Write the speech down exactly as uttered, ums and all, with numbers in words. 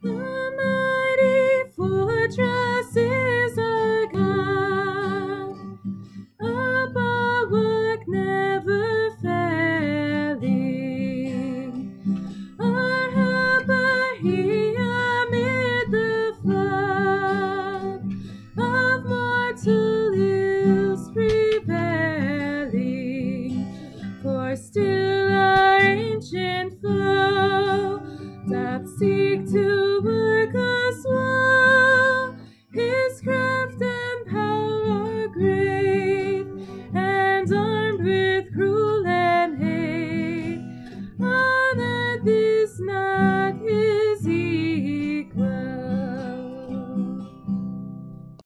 The mighty fortress is our God, a bulwark never failing, our helper He amid the flood of mortal ills prevailing. For still our ancient foe doth seek to